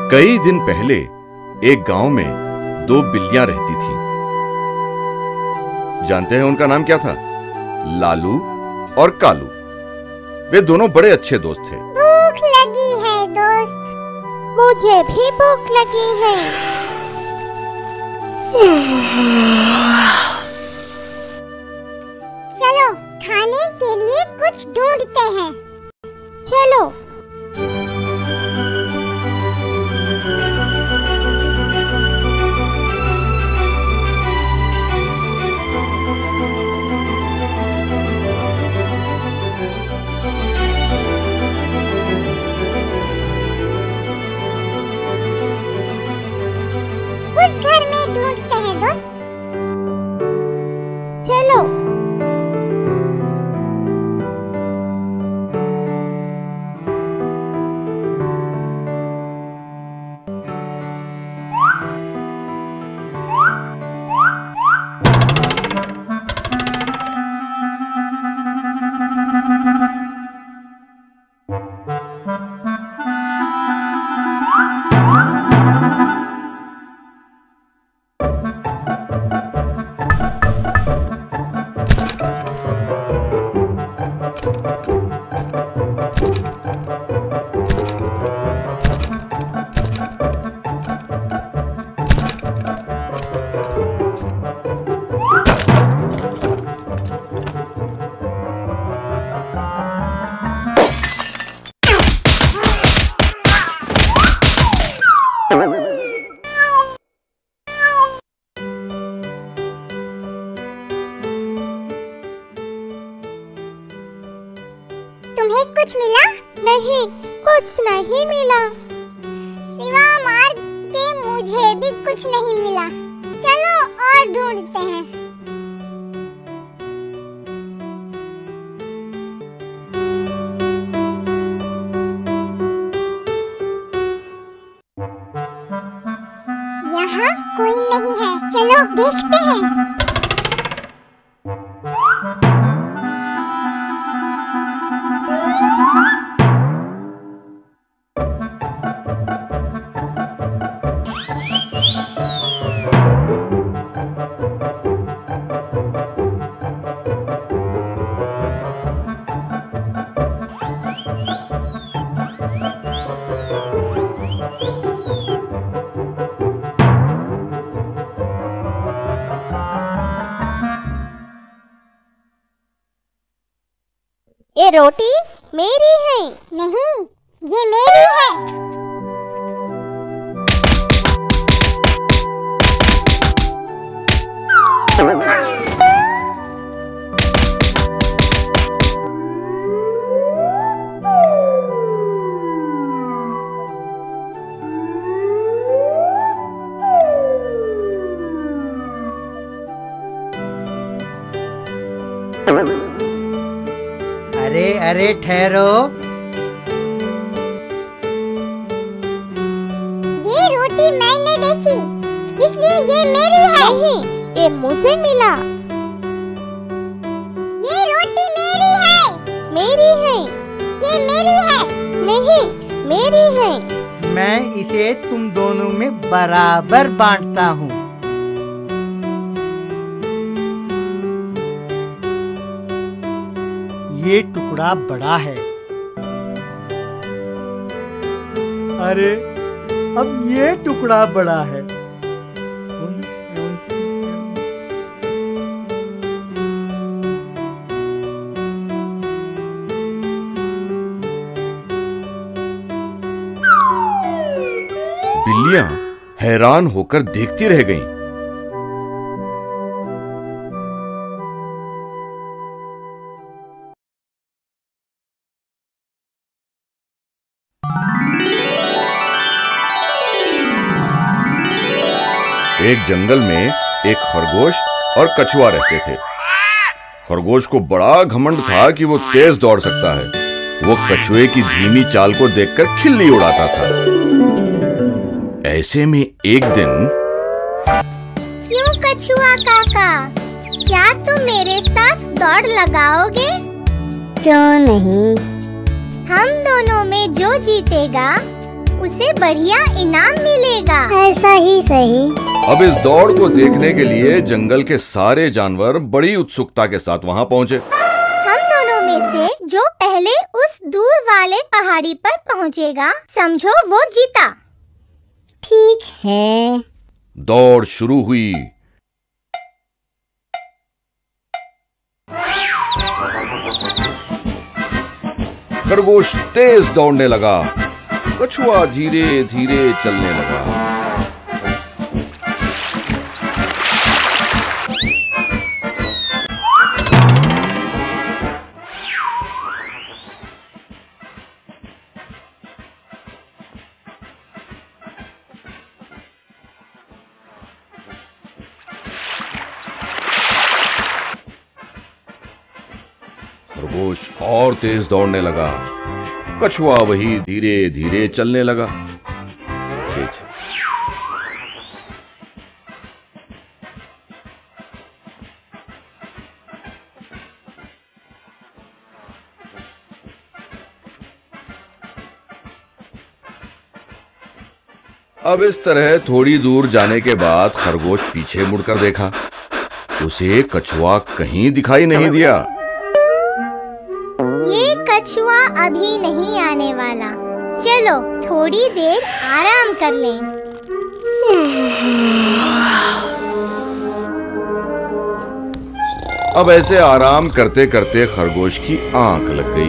कई दिन पहले एक गांव में दो बिल्लियां रहती थीं। जानते हैं उनका नाम क्या था? लालू और कालू। वे दोनों बड़े अच्छे दोस्त थे। भूख लगी है दोस्त। मुझे भी भूख लगी है। चलो खाने के लिए कुछ ढूंढते हैं। चलो। उस घर में ढूंढते हैं दोस्त। चलो। तुम्हें कुछ मिला? नहीं, कुछ नहीं मिला। सिवा मार के मुझे भी कुछ नहीं मिला। चलो और ढूंढते हैं। यहाँ कोई नहीं है। चलो देखते हैं। ये रोटी मेरी है। नहीं, ये मेरी है। अरे अरे ठहरो। ये रोटी मैंने देखी, इसलिए ये मेरी है। नहीं, ये मुझे मिला। ये रोटी मेरी है। मेरी है। ये मेरी है। नहीं, मेरी है। मैं इसे तुम दोनों में बराबर बांटता हूँ। ये टुकड़ा बड़ा है। अरे अब ये टुकड़ा बड़ा है। बिल्लियां हैरान होकर देखती रह गईं। एक जंगल में एक खरगोश और कछुआ रहते थे। खरगोश को बड़ा घमंड था कि वो तेज दौड़ सकता है। वो कछुए की धीमी चाल को देखकर खिल्ली उड़ाता था। ऐसे में एक दिन, क्यों कछुआ काका, क्या तुम मेरे साथ दौड़ लगाओगे? क्यों नहीं? हम दोनों में जो जीतेगा उसे बढ़िया इनाम मिलेगा। ऐसा ही सही। अब इस दौड़ को देखने के लिए जंगल के सारे जानवर बड़ी उत्सुकता के साथ वहाँ पहुँचे। हम दोनों में से जो पहले उस दूर वाले पहाड़ी पर पहुँचेगा, समझो वो जीता। ठीक है। दौड़ शुरू हुई। खरगोश तेज दौड़ने लगा, कछुआ धीरे धीरे चलने लगा। खरगोश और तेज दौड़ने लगा, कछुआ वही धीरे धीरे चलने लगा। अब इस तरह थोड़ी दूर जाने के बाद खरगोश पीछे मुड़कर देखा। उसे कछुआ कहीं दिखाई नहीं दिया। ये कछुआ अभी नहीं आने वाला। चलो थोड़ी देर आराम कर लें। अब ऐसे आराम करते करते खरगोश की आंख लग गई।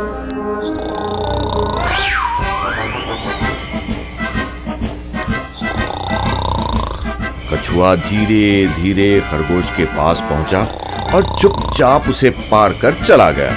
कछुआ धीरे धीरे खरगोश के पास पहुंचा और चुपचाप उसे पार कर चला गया।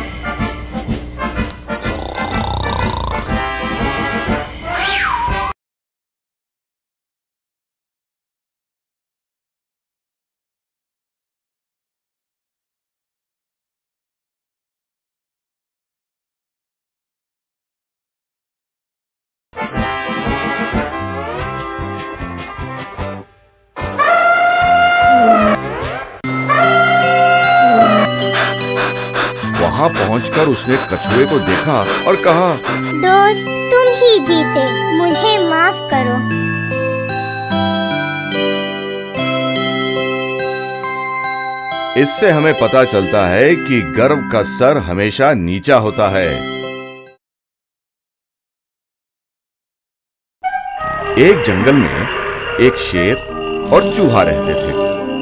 वहां पहुंचकर उसने कछुए को देखा और कहा, दोस्त तुम ही जीते, मुझे माफ करो। इससे हमें पता चलता है कि गर्व का सर हमेशा नीचा होता है। एक जंगल में एक शेर और चूहा रहते थे।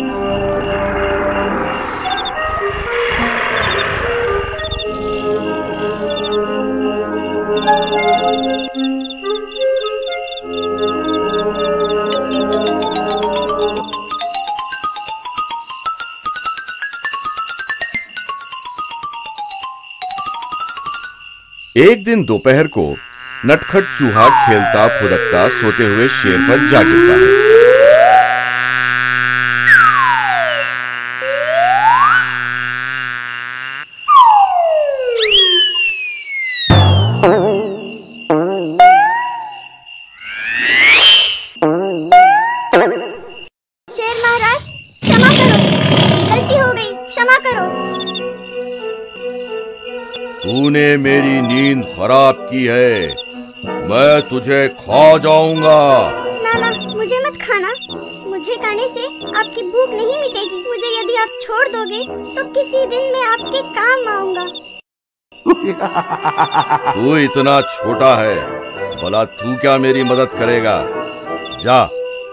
एक दिन दोपहर को नटखट चूहा खेलता फुदकता सोते हुए शेर पर जा गिरता है। शेर महाराज क्षमा करो, गलती हो गई, क्षमा करो। तूने मेरी नींद खराब की है, मैं तुझे खा जाऊंगा। ना ना, मुझे मत खाना। मुझे खाने से आपकी भूख नहीं मिटेगी। मुझे यदि आप छोड़ दोगे तो किसी दिन मैं आपके काम आऊंगा। तू इतना छोटा है, भला तू क्या मेरी मदद करेगा? जा।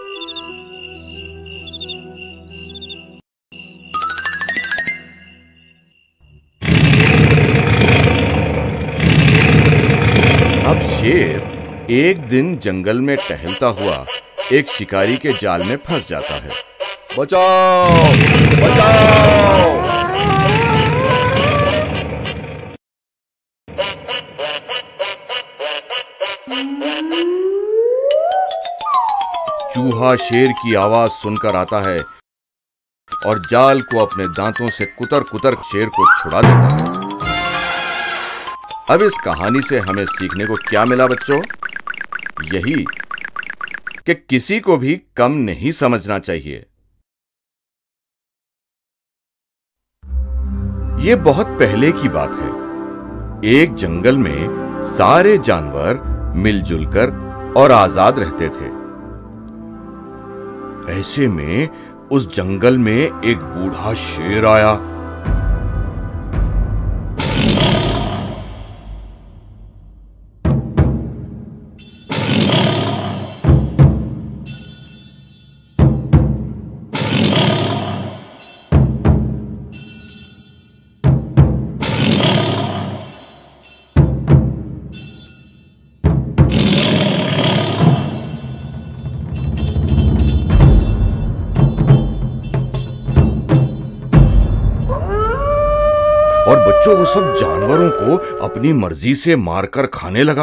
अब शेर एक दिन जंगल में टहलता हुआ एक शिकारी के जाल में फंस जाता है। बचाओ! बचाओ! चूहा शेर की आवाज सुनकर आता है और जाल को अपने दांतों से कुतर कुतर शेर को छुड़ा देता है। अब इस कहानी से हमें सीखने को क्या मिला बच्चों? यही कि किसी को भी कम नहीं समझना चाहिए। ये बहुत पहले की बात है। एक जंगल में सारे जानवर मिलजुल कर और आजाद रहते थे। ऐसे में उस जंगल में एक बूढ़ा शेर आया। और बच्चों वो सब जानवरों को अपनी मर्जी से मारकर खाने लगा।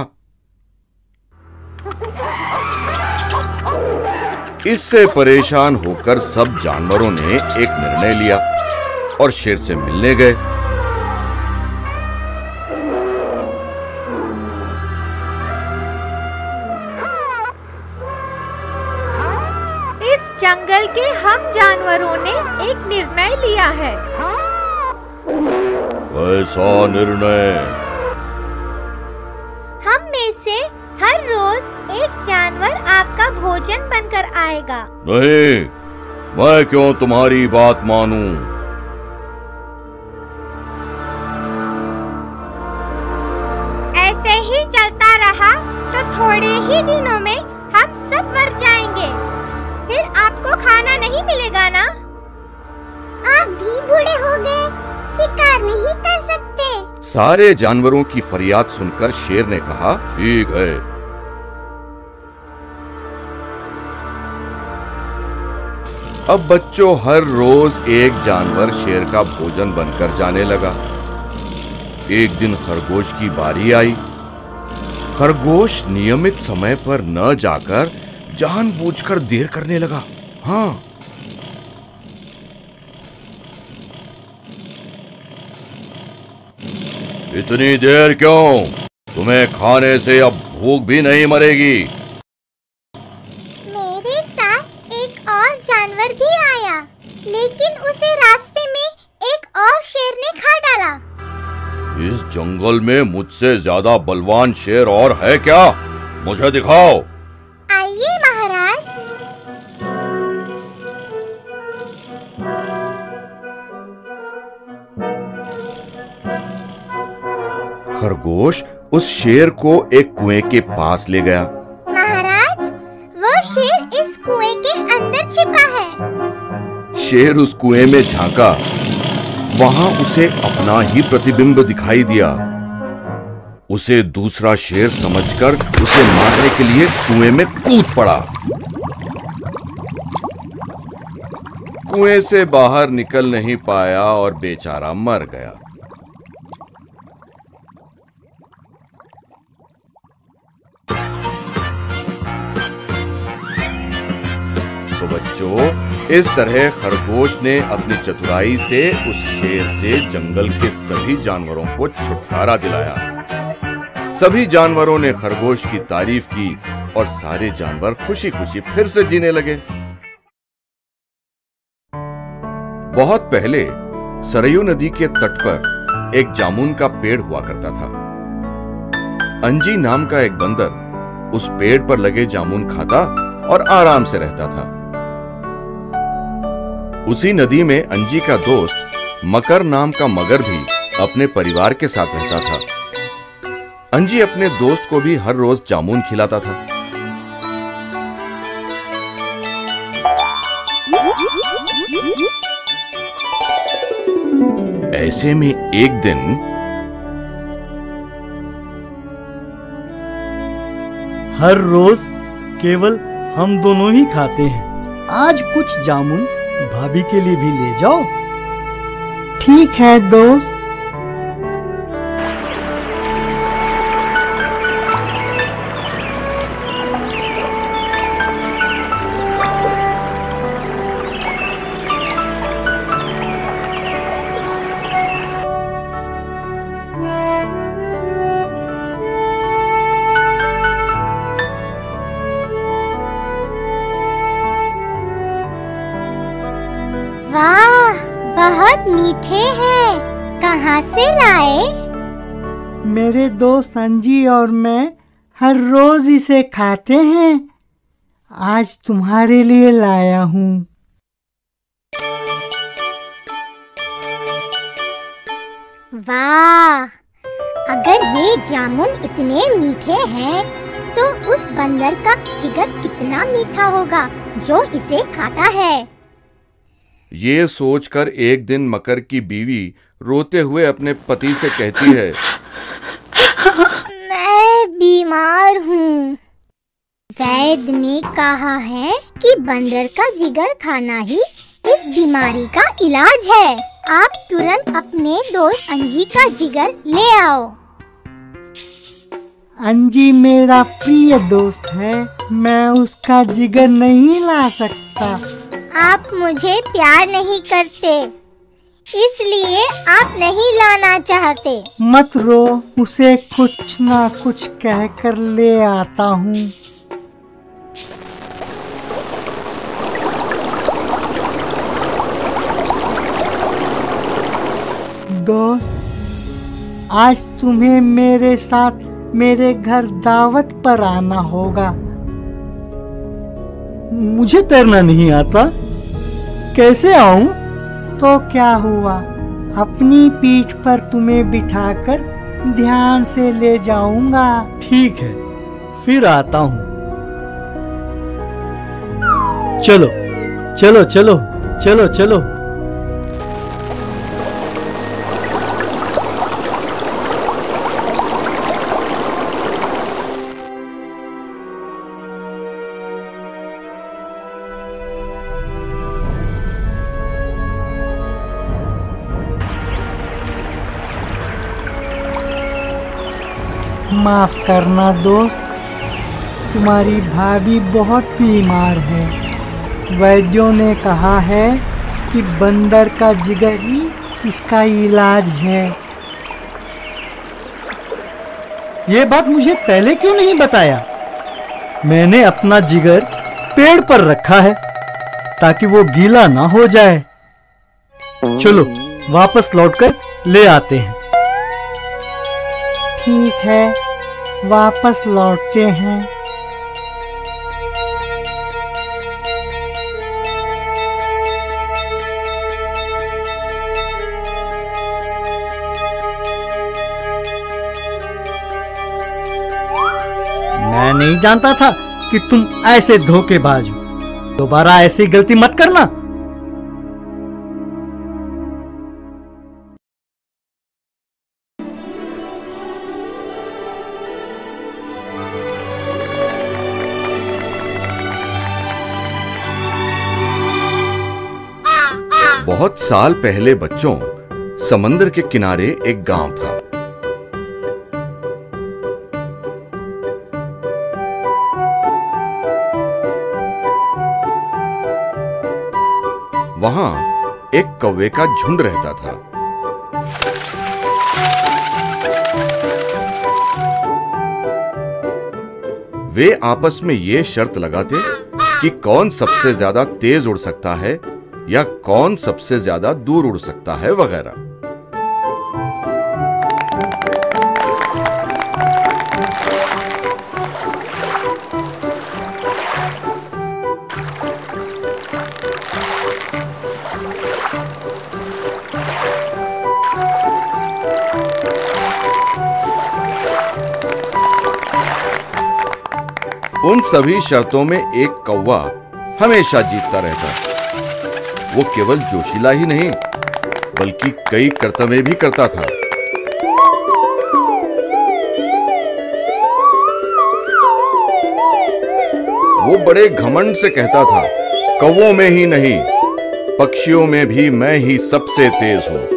इससे परेशान होकर सब जानवरों ने एक निर्णय लिया और शेर से मिलने गए। इस जंगल के हम जानवरों ने एक निर्णय लिया है। ऐसा निर्णय? हम में से हर रोज एक जानवर आपका भोजन बनकर आएगा। नहीं, मैं क्यों तुम्हारी बात मानूं? ऐसे ही चलता रहा तो थोड़े ही दिनों में हम सब मर जाएंगे। फिर आपको खाना नहीं मिलेगा ना? आप भी बूढ़े हो गए, शिकार नहीं कर सकते। सारे जानवरों की फरियाद सुनकर शेर ने कहा, ठीक है। अब बच्चों हर रोज एक जानवर शेर का भोजन बनकर जाने लगा। एक दिन खरगोश की बारी आई। खरगोश नियमित समय पर न जाकर जानबूझकर देर करने लगा। हाँ, इतनी देर क्यों? तुम्हें खाने से अब भूख भी नहीं मरेगी। मेरे साथ एक और जानवर भी आया, लेकिन उसे रास्ते में एक और शेर ने खा डाला। इस जंगल में मुझसे ज्यादा बलवान शेर और है क्या? मुझे दिखाओ। आइए महाराज। खरगोश उस शेर को एक कुएं के पास ले गया। महाराज, वो शेर इस कुएं के अंदर छिपा है। शेर उस कुएं में झांका। वहां उसे अपना ही प्रतिबिंब दिखाई दिया। उसे दूसरा शेर समझकर उसे मारने के लिए कुएं में कूद पड़ा। कुएं से बाहर निकल नहीं पाया और बेचारा मर गया। तो बच्चों, इस तरह खरगोश ने अपनी चतुराई से उस शेर से जंगल के सभी जानवरों को छुटकारा दिलाया। सभी जानवरों ने खरगोश की तारीफ की और सारे जानवर खुशी खुशी फिर से जीने लगे। बहुत पहले सरयू नदी के तट पर एक जामुन का पेड़ हुआ करता था। अंजी नाम का एक बंदर उस पेड़ पर लगे जामुन खाता और आराम से रहता था। उसी नदी में अंजी का दोस्त मकर नाम का मगर भी अपने परिवार के साथ रहता था। अंजी अपने दोस्त को भी हर रोज जामुन खिलाता था। ऐसे में एक दिन हर रोज केवल हम दोनों ही खाते हैं। आज कुछ जामुन भाभी के लिए भी ले जाओ। ठीक है दोस्त। वाह, बहुत मीठे हैं। कहाँ से लाए? मेरे दोस्त अंजी और मैं हर रोज इसे खाते हैं। आज तुम्हारे लिए लाया हूँ। वाह, अगर ये जामुन इतने मीठे हैं तो उस बंदर का जिगर कितना मीठा होगा जो इसे खाता है। ये सोचकर एक दिन मकर की बीवी रोते हुए अपने पति से कहती है, मैं बीमार हूँ। वैद्य ने कहा है कि बंदर का जिगर खाना ही इस बीमारी का इलाज है। आप तुरंत अपने दोस्त अंजी का जिगर ले आओ। अंजी मेरा प्रिय दोस्त है, मैं उसका जिगर नहीं ला सकता। आप मुझे प्यार नहीं करते, इसलिए आप नहीं लाना चाहते। मत रो, उसे कुछ ना कुछ कहकर ले आता हूँ। दोस्त, आज तुम्हें मेरे साथ मेरे घर दावत पर आना होगा। मुझे तैरना नहीं आता, कैसे आऊं? तो क्या हुआ, अपनी पीठ पर तुम्हें बिठाकर ध्यान से ले जाऊंगा। ठीक है, फिर आता हूं। चलो चलो चलो चलो चलो। माफ करना दोस्त, तुम्हारी भाभी बहुत बीमार है। वैद्यों ने कहा है कि बंदर का जिगर ही इसका इलाज है। ये बात मुझे पहले क्यों नहीं बताया? मैंने अपना जिगर पेड़ पर रखा है ताकि वो गीला ना हो जाए। चलो वापस लौटकर ले आते हैं। ठीक है, वापस लौटते हैं। मैं नहीं जानता था कि तुम ऐसे धोखेबाज हो। दोबारा ऐसी गलती मत करना। बहुत साल पहले बच्चों, समंदर के किनारे एक गांव था। वहां एक कौवे का झुंड रहता था। वे आपस में ये शर्त लगाते कि कौन सबसे ज्यादा तेज उड़ सकता है या कौन सबसे ज्यादा दूर उड़ सकता है वगैरह। उन सभी शर्तों में एक कौवा हमेशा जीतता रहता। वो केवल जोशीला ही नहीं बल्कि कई कर्तव्य भी करता था। वो बड़े घमंड से कहता था, कौवों में ही नहीं पक्षियों में भी मैं ही सबसे तेज हूं।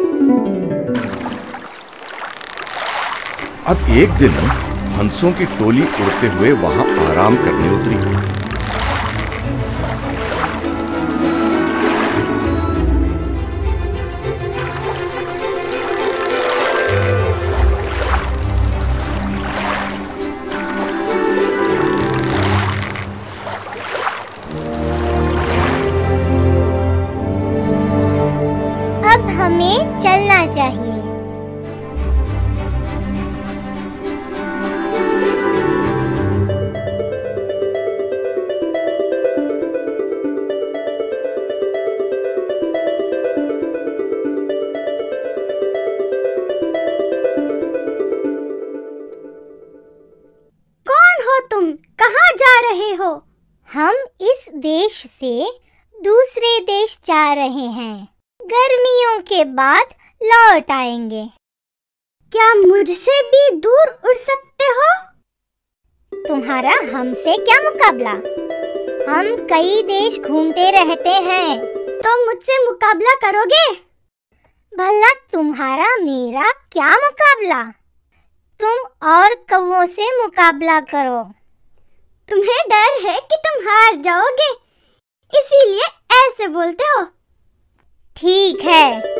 अब एक दिन हंसों की टोली उड़ते हुए वहां आराम करने उतरी। अब हमें चलना चाहिए। देश से दूसरे देश जा रहे हैं। गर्मियों के बाद लौट आएंगे। क्या मुझसे भी दूर उड़ सकते हो? तुम्हारा हमसे क्या मुकाबला? हम कई देश घूमते रहते हैं। तो मुझसे मुकाबला करोगे? भला तुम्हारा मेरा क्या मुकाबला? तुम और कौवों से मुकाबला करो। तुम्हें डर है कि तुम हार जाओगे, इसीलिए ऐसे बोलते हो। ठीक है।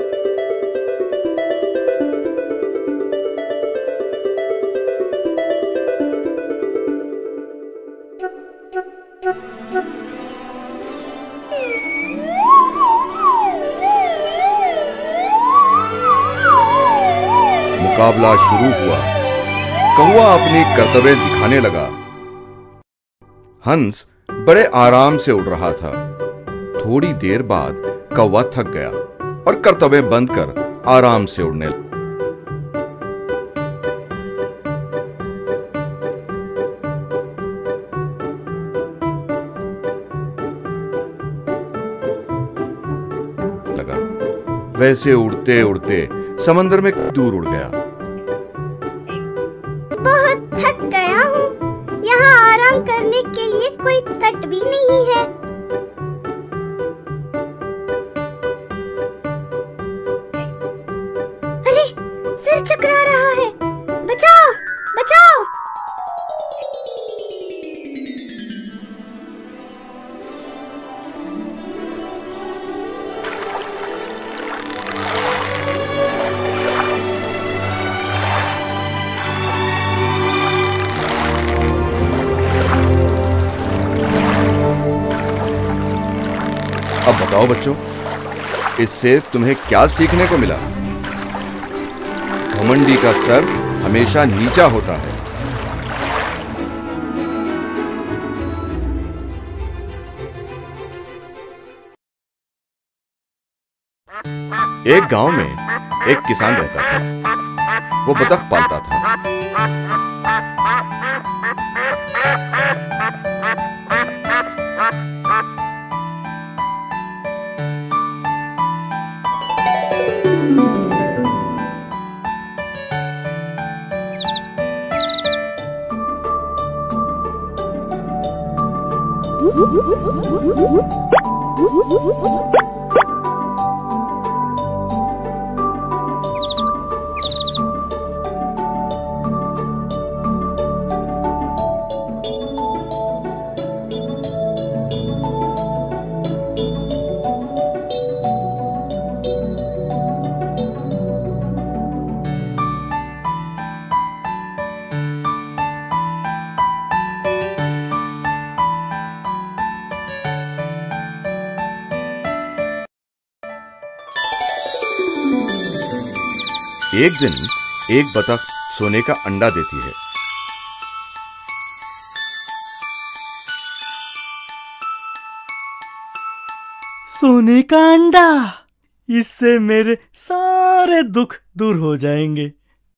मुकाबला शुरू हुआ। कौवा अपनी कर्तव्य दिखाने लगा। हंस बड़े आराम से उड़ रहा था। थोड़ी देर बाद कौवा थक गया और कर्तव्य बंद कर आराम से उड़ने लगा। वैसे उड़ते उड़ते समंदर में दूर उड़ गया। बहुत थक गया हूँ। यहाँ आराम करने के लिए कोई तट भी नहीं है। अरे, सिर चकरा रहा है। बचाओ, बचाओ। अब बताओ बच्चों, इससे तुम्हें क्या सीखने को मिला? घमंडी का सर हमेशा नीचा होता है। एक गांव में एक किसान रहता था। वो बतख पालता था। एक दिन एक बतख सोने का अंडा देती है। सोने का अंडा, इससे मेरे सारे दुख दूर हो जाएंगे।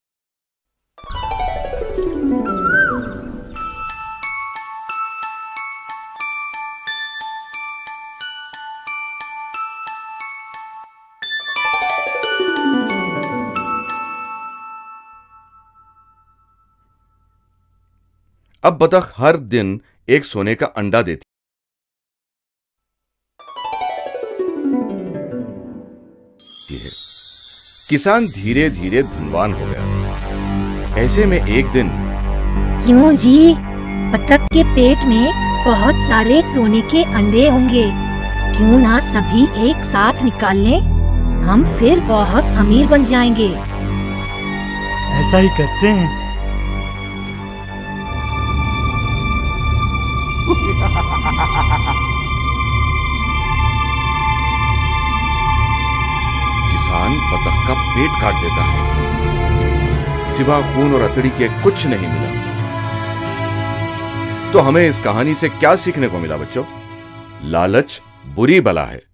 अब बतख हर दिन एक सोने का अंडा देती है। किसान धीरे धीरे धनवान हो गया। ऐसे में एक दिन, क्यों जी, बतख के पेट में बहुत सारे सोने के अंडे होंगे, क्यों ना सभी एक साथ निकाल लें, हम फिर बहुत अमीर बन जाएंगे। ऐसा ही करते हैं। किसान बतख का पेट काट देता है। सिवा खून और अतड़ी के कुछ नहीं मिला। तो हमें इस कहानी से क्या सीखने को मिला बच्चों? लालच बुरी बला है।